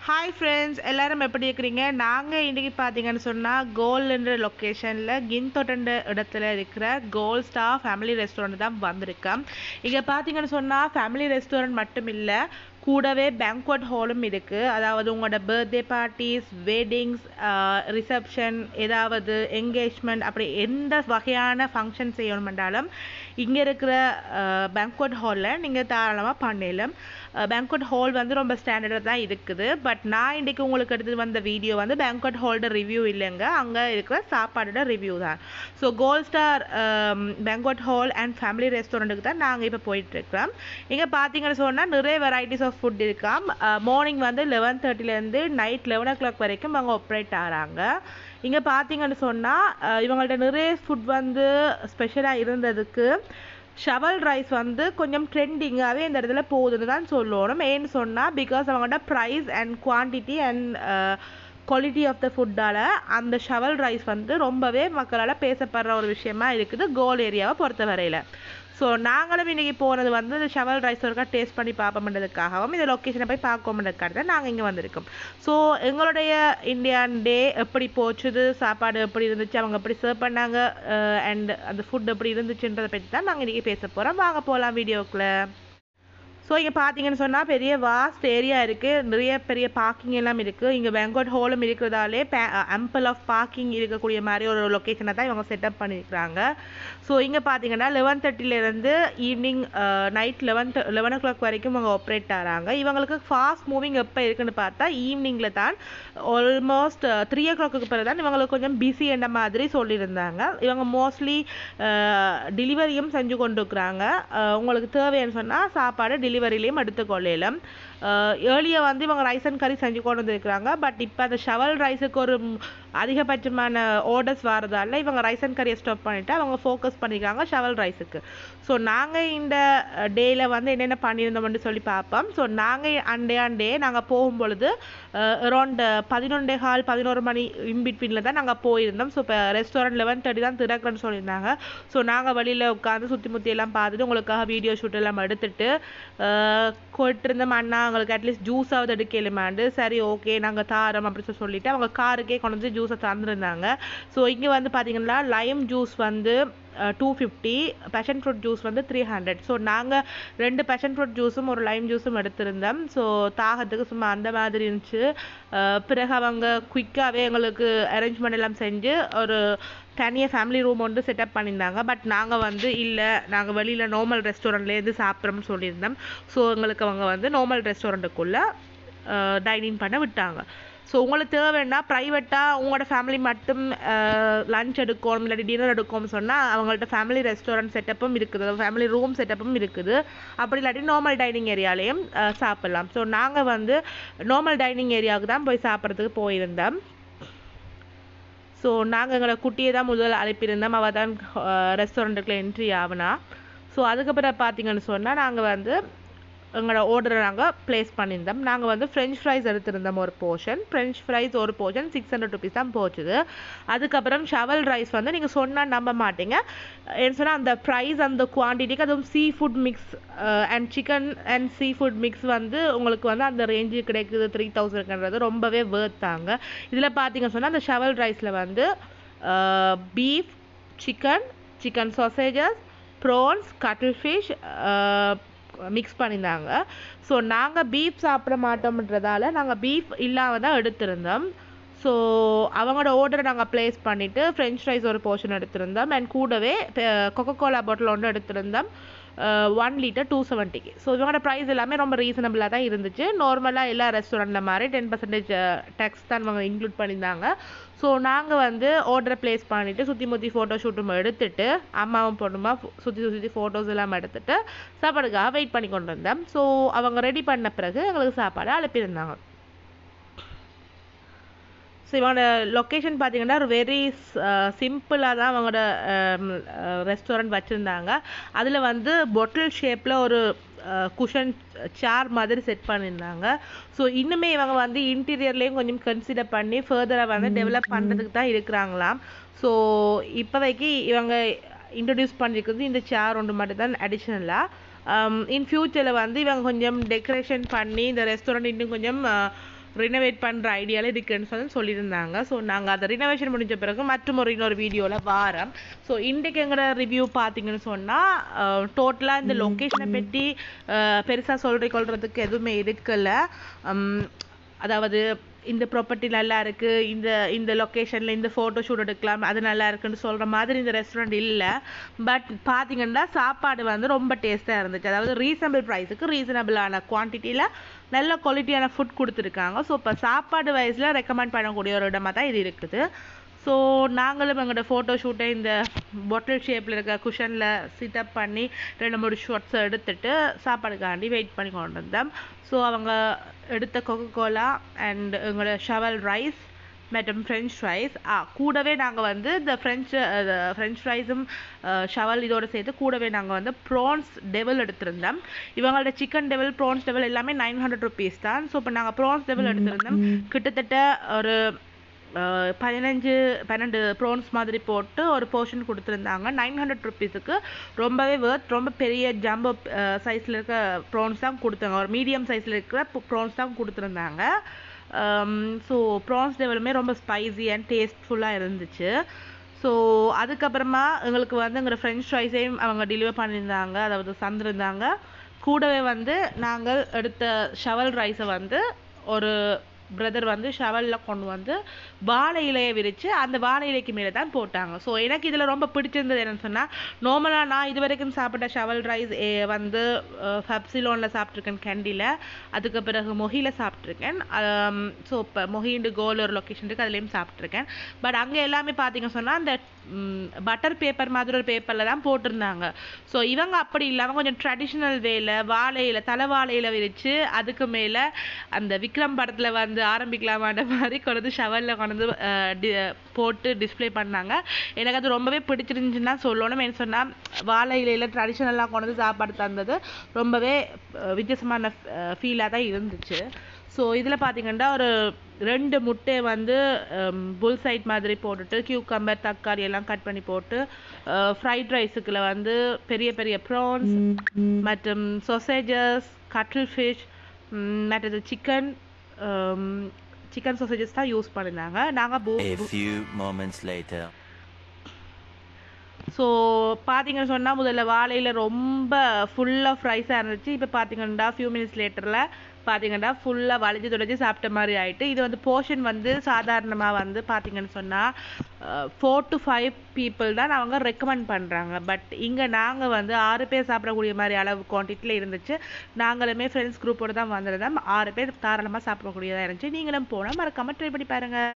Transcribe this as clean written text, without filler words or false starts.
Hi friends, எல்லாரும் எப்படி இருக்கிறீங்க? நாங்கள் இன்றைக்கி பார்த்தீங்கன்னு சொன்னால் கோல்ன்ற லொக்கேஷனில் கின்தொட்ட இடத்துல இருக்கிற கோல் ஸ்டார் ஃபேமிலி ரெஸ்டாரண்ட் தான் வந்திருக்கோம். இங்கே பார்த்தீங்கன்னு சொன்னால் ஃபேமிலி ரெஸ்டாரண்ட் மட்டும் இல்லை, கூடவே பேங்க்வெட் ஹாலும் இருக்குது. அதாவது உங்களோட பர்த்டே பார்ட்டிஸ், வெட்டிங்ஸ், ரிசப்ஷன், ஏதாவது என்கேஜ்மெண்ட், அப்படி எந்த வகையான ஃபங்க்ஷன் செய்யணுமென்றாலும் இங்கே இருக்கிற பேங்க்வெட் ஹாலில் நீங்கள் தாராளமாக பண்ணலாம். பேங்க்வெட் ஹால் வந்து ரொம்ப ஸ்டாண்டர்டாக தான் இருக்குது. பட் நான் இன்றைக்கி உங்களுக்கு எடுத்து வந்த வீடியோ வந்து பேங்க்வெட் ஹாலோட ரிவ்யூ இல்லைங்க, அங்கே இருக்கிற சாப்பாடோட ரிவ்யூ தான். So Gold Star banquet hall and family ரெஸ்டாரண்ட்டுக்கு தான் நாங்கள் இப்போ போயிட்டுருக்கோம். இங்கே பார்த்தீங்கன்னு சொன்னால் நிறைய வெரைட்டிஸ் ஆஃப் ஃபுட் இருக்காம். மார்னிங் வந்து 11:30 நைட் 11 o'clock வரைக்கும் அவங்க ஆப்ரேட் ஆகிறாங்க. இங்கே பார்த்தீங்கன்னு சொன்னால் இவங்கள்ட்ட நிறைய ஃபுட் வந்து ஸ்பெஷலாக இருந்ததுக்கு ஷவல் ரைஸ் வந்து கொஞ்சம் ட்ரெண்டிங்காகவே இந்த இடத்துல போகுதுன்னு தான் சொல்லணும். ஏன்னு சொன்னால் பிகாஸ் அவங்கள்ட்ட price and quantity and quality of the ஃபுட்டால் அந்த ஷவல் ரைஸ் வந்து ரொம்பவே மக்களால் பேசப்படுற ஒரு விஷயமா இருக்குது கோல் ஏரியாவை பொறுத்த வரையில். ஸோ நாங்களும் இன்றைக்கி போனது வந்து இந்த ஷவல் ரைஸ் ஒருக்கா டேஸ்ட் பண்ணி பார்ப்போம்ன்றதுக்காகவும் இந்த லொக்கேஷனை போய் பார்க்கணுன்றதுக்காக தான் நாங்கள் இங்கே வந்திருக்கோம். ஸோ எங்களுடைய இந்தியன் டே எப்படி போச்சுது, சாப்பாடு எப்படி இருந்துச்சு, அவங்க எப்படி சர்வ் பண்ணாங்க, அண்ட் அந்த ஃபுட் எப்படி இருந்துச்சுன்றதை பற்றி தான் நாங்கள் இன்றைக்கி பேச போகிறோம். வாங்க போகலாம் வீடியோக்குள்ளே. ஸோ இங்கே பார்த்தீங்கன்னு சொன்னால் பெரிய வாஸ்ட் ஏரியா இருக்குது, நிறைய பெரிய பார்க்கிங் எல்லாம் இருக்குது. இங்கே பேங்க்வெட் ஹாலும் இருக்கிறதாலே ஆம்பிள் ஆஃப் பார்க்கிங் இருக்கக்கூடிய மாதிரி ஒரு லொக்கேஷனை தான் இவங்க செட்டப் பண்ணியிருக்கிறாங்க. ஸோ இங்கே பார்த்தீங்கன்னா 11:30 ஈவினிங் நைட் 11 o'clock வரைக்கும் அவங்க ஆப்ரேட் ஆகிறாங்க. இவங்களுக்கு ஃபாஸ்ட் மூவிங் எப்போ இருக்குன்னு பார்த்தா ஈவினிங்கில் தான், ஆல்மோஸ்ட் 3 o'clock பிறகு தான் இவங்களுக்கு கொஞ்சம் பிஸி என்ற மாதிரி சொல்லியிருந்தாங்க. இவங்க மோஸ்ட்லி டெலிவரியும் செஞ்சு கொண்டு இருக்கிறாங்க. உங்களுக்கு தேவைன்னு சொன்னால் சாப்பாடு டெலிவரிலையும் எடுத்துக்கொள்ளலாம். ஏர்லியாக வந்து இவங்க ரைஸ் அண்ட் கறி செஞ்சு கொண்டு வந்துருக்குறாங்க. பட் இப்போ அந்த ஷவல் ரைஸுக்கு ஒரு அதிகபட்சமான ஆர்டர்ஸ் வரதால இவங்க ரைஸ் அண்ட் கறியை ஸ்டாப் பண்ணிவிட்டு அவங்க ஃபோக்கஸ் பண்ணியிருக்காங்க ஷவல் ரைஸுக்கு. ஸோ நாங்கள் இந்த டேயில் வந்து என்னென்ன பண்ணியிருந்தோம்னு சொல்லி பார்ப்போம். ஸோ நாங்கள் அண்டே நாங்கள் போகும்பொழுது அரௌண்ட் 11:15 மணி இன்பிட்வீனில் தான் நாங்கள் போயிருந்தோம். ஸோ இப்போ ரெஸ்டாரண்ட் 11:30 தான் திறக்கிறேன்னு சொல்லியிருந்தாங்க. ஸோ நாங்கள் வெளியில் உட்காந்து சுற்றி முற்றி எல்லாம் பார்த்துட்டு உங்களுக்காக வீடியோ ஷூட் எல்லாம் எடுத்துட்டு கொட்டிருந்தோம். அண்ணா அவங்களுக்கு அட்லீஸ்ட் ஜூஸாவது எடுக்கலுமாண்டு, சரி ஓகே நாங்கள் தாரோம் அப்படின்னு சொல்லிட்டு அவங்க காருக்கே கொண்டு வந்து ஜூஸை தந்துருந்தாங்க. ஸோ இங்கே வந்து பார்த்தீங்கன்னா லைம் ஜூஸ் வந்து 250, பேஷன் ஃப்ரூட் ஜூஸ் வந்து 300. ஸோ நாங்கள் 2 பேஷன் ஃப்ரூட் ஜூஸும் ஒரு லைம் ஜூஸும் எடுத்திருந்தோம். ஸோ தாகத்துக்கு சும்மா அந்த மாதிரி இருந்துச்சு. பிறகு அவங்க குயிக்காகவே எங்களுக்கு அரேஞ்ச்மெண்ட் எல்லாம் செஞ்சு ஒரு தனியாக ஃபேமிலி ரூம் வந்து செட்டப் பண்ணியிருந்தாங்க. பட் நாங்கள் வந்து இல்லை, நாங்கள் வெளியில் நார்மல் ரெஸ்டாரண்ட்லேருந்து சாப்பிட்றோம்னு சொல்லியிருந்தோம். ஸோ எங்களுக்கு அவங்க வந்து நார்மல் ரெஸ்டாரண்ட்டுக்குள்ளே டைனிங் பண்ண விட்டாங்க. ஸோ உங்களுக்கு தேவைன்னா ப்ரைவேட்டாக உங்களோட ஃபேமிலி மட்டும் லஞ்ச் எடுக்கணும் இல்லாட்டி டின்னர் எடுக்கணும்னு சொன்னால் அவங்கள்ட்ட ஃபேமிலி ரெஸ்டாரண்ட் செட்டப்பும் இருக்குது, ஃபேமிலி ரூம் செட்டப்பும் இருக்குது. அப்படி இல்லாட்டி நார்மல் டைனிங் ஏரியாலையும் சாப்பிட்லாம். ஸோ நாங்கள் வந்து நார்மல் டைனிங் ஏரியாவுக்கு தான் போய் சாப்பிட்றதுக்கு போயிருந்தோம். ஸோ நாங்கள் எங்களை குட்டியை தான் முதல் அனுப்பியிருந்தோம், அவள் தான் ரெஸ்டாரண்ட்டுக்குள்ளே என்ட்ரி ஆகுனா. ஸோ அதுக்கப்புறம் பார்த்தீங்கன்னு சொன்னால் நாங்கள் வந்து எங்களோட ஆர்டரை நாங்கள் ப்ளேஸ் பண்ணியிருந்தோம். நாங்கள் வந்து ஃப்ரெஞ்ச் ஃப்ரைஸ் எடுத்திருந்தோம் ஒரு போர்ஷன். ஃப்ரெஞ்ச் ஃப்ரைஸ் ஒரு போர்ஷன் 600 rupees தான் போச்சுது. அதுக்கப்புறம் ஷவல் ரைஸ் வந்து நீங்கள் சொன்னால் நம்ப மாட்டீங்க, என்ன சொன்னால் அந்த ப்ரைஸ் அந்த குவான்டிட்டிக்கு, அதுவும் seafood mix and chicken and seafood mix வந்து உங்களுக்கு வந்து அந்த ரேஞ்சு கிடைக்குது. 3000ன்றது ரொம்பவே வேர்த்தாங்க. இதில் பார்த்தீங்கன்னு சொன்னால் அந்த ஷவல் ரைஸில் வந்து beef, chicken sausages, prawns, cuttlefish mix பண்ணியிருந்தாங்க. ஸோ நாங்கள் பீஃப் சாப்பிட மாட்டோம்ன்றதால நாங்கள் பீஃப் இல்லாமல் தான் எடுத்திருந்தோம். ஸோ அவங்களோட ஆர்டரை நாங்கள் ப்ளேஸ் பண்ணிவிட்டு ஃப்ரெஞ்ச் ஃப்ரைஸ் ஒரு போர்ஷன் எடுத்திருந்தோம். அண்ட் கூடவே கொக்கோகோலா பாட்டில் ஒன்று எடுத்திருந்தோம், 1 liter 270. ஸோ இவங்களோட ப்ரைஸ் எல்லாமே ரொம்ப ரீசனபிளாக தான் இருந்துச்சு. நார்மலாக எல்லா ரெஸ்டாரண்ட்டில் மாதிரி 10% டேக்ஸ் தான் இவங்க இன்க்ளூட் பண்ணியிருந்தாங்க. ஸோ நாங்கள் வந்து ஆர்டரை ப்ளேஸ் பண்ணிவிட்டு சுற்றி முற்றி ஃபோட்டோ ஷூட்டும் எடுத்துகிட்டு அம்மாவும் பொண்ணுமா சுற்றி ஃபோட்டோஸ் எல்லாம் எடுத்துகிட்டு சாப்பாடுக்காக வெயிட் பண்ணி கொண்டு வந்தோம். ஸோ அவங்க ரெடி பண்ண பிறகு எங்களுக்கு சாப்பாடு அனுப்பியிருந்தாங்க. ஸோ இவங்களோட லொக்கேஷன் பார்த்தீங்கன்னா ஒரு வெரி சிம்பிளாக தான் அவங்களோட ரெஸ்டாரண்ட் வச்சுருந்தாங்க. அதில் வந்து பொட்டில் ஷேப்பில் ஒரு குஷன் சேர் மாதிரி செட் பண்ணியிருந்தாங்க. ஸோ இன்னுமே இவங்க வந்து இன்டீரியர்லேயும் கொஞ்சம் கன்சிடர் பண்ணி ஃபர்தராக வந்து டெவலப் பண்ணுறதுக்கு தான் இருக்கிறாங்களாம். ஸோ இப்போதைக்கு இவங்க இன்ட்ரடியூஸ் பண்ணியிருக்கிறது இந்த சேர் ஒன்று மட்டும் தான் அடிஷ்னலாக. இன் ஃப்யூச்சரில் வந்து இவங்க கொஞ்சம் டெக்கரேஷன் பண்ணி இந்த ரெஸ்டாரண்ட் இன்னும் கொஞ்சம் ரினோவேட் பண்ணுற ஐடியாவில் இருக்குன்னு சொல்லியிருந்தாங்க. ஸோ நாங்கள் அதை ரினோவேஷன் முடிஞ்ச பிறகு மற்றும் இன்னொரு வீடியோவில் வாரம். ஸோ இன்றைக்கு எங்களோட ரிவ்யூ பார்த்தீங்கன்னு சொன்னால் டோட்டலாக இந்த லொக்கேஷனை பற்றி பெருசாக கொள்றதுக்கு எதுவுமே இருக்கல. அதாவது இந்த ப்ராப்பர்ட்டி நல்லா இருக்குது, இந்த லொக்கேஷனில் இந்த ஃபோட்டோ ஷூட் எடுக்கலாம், அது நல்லா இருக்குன்னு சொல்கிற மாதிரி இந்த ரெஸ்டாரண்ட் இல்லை. பட் பார்த்தீங்கன்னா சாப்பாடு வந்து ரொம்ப டேஸ்ட்டாக இருந்துச்சு. அதாவது ரீசனபிள் ப்ரைஸுக்கு ரீசனபிளான குவான்டிட்டியில் நல்ல குவாலிட்டியான ஃபுட் கொடுத்துருக்காங்க. ஸோ இப்போ சாப்பாடு வைஸில் ரெக்கமெண்ட் பண்ணக்கூடிய ஒரு இடமா தான் இது இருக்குது. ஸோ நாங்களும் எங்களோட ஃபோட்டோ ஷூட்டை இந்த பாட்டில் ஷேப்பில் இருக்க குஷனில் சிட்டப் பண்ணி 2-3 ஷாட்ஸை எடுத்துட்டு சாப்பாடுக்காண்டி வெயிட் பண்ணி கொண்டு வந்தோம். ஸோ அவங்க எடுத்த கொக்கோலா அண்ட் எங்களோட ஷவல் ரைஸ் மற்றும் ஃப்ரெஞ்ச் ஃப்ரைஸ் கூடவே நாங்கள் வந்து இந்த ஃப்ரெஞ்ச் ஃப்ரைஸும் ஷவல் இதோடு சேர்த்து கூடவே நாங்கள் வந்து ப்ரான்ஸ் டெவில் எடுத்திருந்தோம். இவங்களோட சிக்கன் டெவில் ப்ரான்ஸ் டெவில் எல்லாமே 900 rupees தான். ஸோ இப்போ நாங்கள் ப்ரான்ஸ் டெவில் எடுத்திருந்தோம். கிட்டத்தட்ட ஒரு 12 ப்ரான்ஸ் மாதிரி போட்டு ஒரு போர்ஷன் கொடுத்துருந்தாங்க. 900 rupeesக்கு ரொம்பவே ரொம்ப பெரிய ஜம்போ சைஸில் இருக்க ப்ரான்ஸ் தான் கொடுத்தாங்க. ஒரு மீடியம் சைஸில் இருக்கிற ப்ரான்ஸ் தான் கொடுத்துருந்தாங்க. ஸோ ப்ரான்ஸ் டெவலுமே ரொம்ப ஸ்பைசி அண்ட் டேஸ்ட்ஃபுல்லாக இருந்துச்சு. ஸோ அதுக்கப்புறமா எங்களுக்கு வந்து எங்களோட ஃப்ரெஞ்ச் ஃப்ரைஸையும் அவங்க டெலிவர் பண்ணியிருந்தாங்க, அதாவது தந்துருந்தாங்க. கூடவே வந்து நாங்கள் எடுத்த ஷவல் ரைஸை வந்து ஒரு பிரதர் வந்து ஷவலில் கொண்டு வந்து வாழை இலையை விரித்து அந்த வாழை இலைக்கு மேலே தான் போட்டாங்க. ஸோ எனக்கு இதில் ரொம்ப பிடிச்சிருந்தது என்னென்னு சொன்னால், நார்மலாக நான் இது வரைக்கும் சாப்பிட்ட ஷவல் ரைஸ் வந்து பெப்சிலோனில் சாப்பிட்ருக்கேன், கேண்டியில், அதுக்கு பிறகு மொஹியில் சாப்பிட்ருக்கேன். ஸோ இப்போ மொஹிண்டு கோல் ஒரு லொக்கேஷன் இருக்குது, அதுலேயும் சாப்பிட்ருக்கேன். பட் அங்கே எல்லாமே பார்த்தீங்க சொன்னால் அந்த பட்டர் பேப்பர் மாதிரி ஒரு பேப்பரில் தான் போட்டிருந்தாங்க. ஸோ இவங்க அப்படி இல்லாமல் கொஞ்சம் ட்ரெடிஷ்னல் வேலை வாழையில தலைவாழையில் விரித்து அதுக்கு மேலே அந்த விக்ரம் படத்தில் வந்து ஆரம்பிக்கலாமான்ற மாதிரி கொண்டு ஷவலில் கொண்டு போட்டு டிஸ்பிளே பண்ணாங்க. எனக்கு அது ரொம்பவே பிடிச்சிருந்துச்சுன்னா சொல்லணும். என்ன சொன்னால் வாழை இலையில் ட்ரெடிஷ்னலாக கொண்டு சாப்பாடு தந்தது ரொம்பவே வித்தியாசமான ஃபீலாக தான் இருந்துச்சு. ஸோ இதில் பார்த்தீங்கன்னா ஒரு 2 முட்டையை வந்து புல் சைட் மாதிரி போட்டுட்டு கியூக்கம்பர் தக்காளி எல்லாம் கட் பண்ணி போட்டு ஃப்ரைட் ரைஸுக்குள்ள வந்து பெரிய பெரிய ப்ரான்ஸ் மற்றும் சொசேஜஸ் கட்டில் ஃபிஷ் மற்றது சிக்கன் சாசேஜஸ் தான் யூஸ் பண்ணியிருந்தாங்க. நாங்கள் ஸோ பார்த்தீங்கன்னு சொன்னால் முதல்ல வாழையில் ரொம்ப ஃபுல்லாக ஃப்ரைஸாக இருந்துச்சு. இப்போ பார்த்தீங்கன்னா ஃபியூ மினிட்ஸ் லேட்டரில் பார்த்தீங்கன்னா ஃபுல்லாக வளைஞ்சி தொலைச்சி சாப்பிட்ட மாதிரி ஆகிட்டு. இது வந்து போர்ஷன் வந்து சாதாரணமாக வந்து பார்த்தீங்கன்னு சொன்னால் 4 to 5 people தான் அவங்க ரெக்கமெண்ட் பண்ணுறாங்க. பட் இங்கே நாங்கள் வந்து 6 பேர் சாப்பிடக்கூடிய மாதிரி அளவு குவான்டிட்டியில் இருந்துச்சு. நாங்களுமே ஃப்ரெண்ட்ஸ் குரூப்போடு தான் வந்திருந்தோம். 6 பேர் தாராளமாக சாப்பிடக்கூடியதாக இருந்துச்சு. நீங்களும் போனால் மறக்காமல் ட்ரை பண்ணி பாருங்கள்.